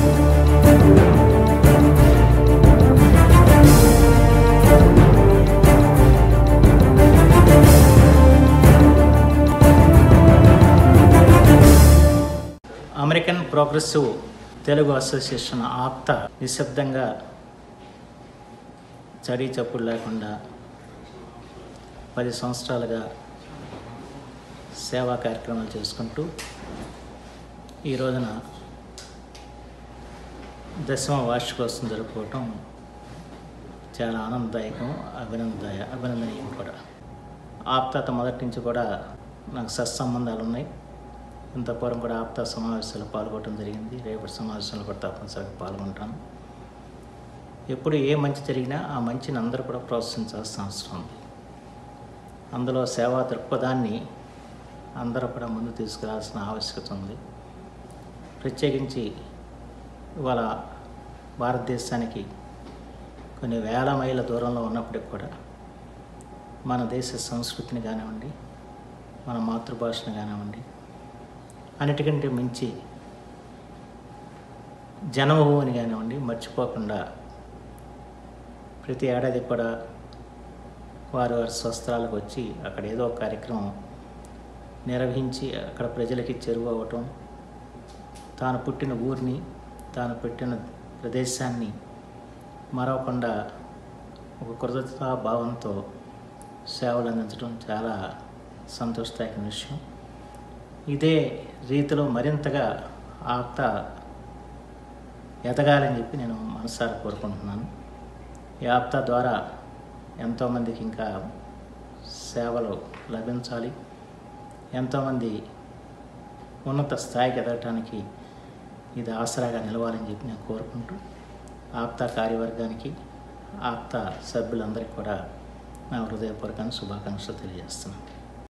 American Progressive Telugu Association APTA నిశ్శబ్దంగా చడీ చప్పుడు లేకుండా 10 సంవత్సరాలుగా సేవా కార్యక్రమాలు చేసుకుంటూ ఈ రోజున 10వ వార్షికోత్సవం జరుపుకోవటం చాలా ఆనందదాయకం, అభినందనీయం కూడా. ఆప్తాతో మొదటి నుంచి కూడా నాకు సత్సంబంధాలు ఉన్నాయి. ఇంతపూర్వం కూడా ఆప్తా సమావేశాలు పాల్గొనడం జరిగింది. రేపటి సమావేశంలో కూడా తప్పనిసరిగా పాల్గొంటాను. ఎప్పుడు ఏ మంచి జరిగినా ఆ మంచిని అందరూ కూడా ప్రోత్సహించాల్సిన అవసరం ఉంది. అందులో సేవా దృక్పథాన్ని అందరూ కూడా ముందు తీసుకురావాల్సిన ఆవశ్యకత ఉంది. ప్రత్యేకించి ఇవాళ భారతదేశానికి కొన్ని వేల మైళ్ళ దూరంలో ఉన్నప్పటికి కూడా మన దేశ సంస్కృతిని కానివ్వండి, మన మాతృభాషను కానివ్వండి, అన్నిటికంటే మించి జన్మభూమిని కానివ్వండి మర్చిపోకుండా ప్రతి ఏడాది కూడా వారి స్వస్థలాలకు వచ్చి అక్కడ ఏదో ఒక కార్యక్రమం నిర్వహించి అక్కడ ప్రజలకి చేరువవటం, తాను పుట్టిన ఊరిని, తాను పెట్టిన ప్రదేశాన్ని మరవకుండా ఒక కృతజ్ఞతా భావంతో సేవలు అందించడం చాలా సంతోషదాయకమైన విషయం. ఇదే రీతిలో మరింతగా ఆప్తా ఎదగాలని చెప్పి నేను మనసారా కోరుకుంటున్నాను. ఈ ఆప్తా ద్వారా ఎంతోమందికి ఇంకా సేవలు లభించాలి, ఎంతోమంది ఉన్నత స్థాయికి ఎదగటానికి ఇది ఆసరాగా నిలవాలని చెప్పి నేను కోరుకుంటూ ఆప్తా కార్యవర్గానికి, ఆప్తా సభ్యులందరికీ కూడా నా హృదయపూర్వక శుభాకాంక్షలు తెలియజేస్తున్నాను.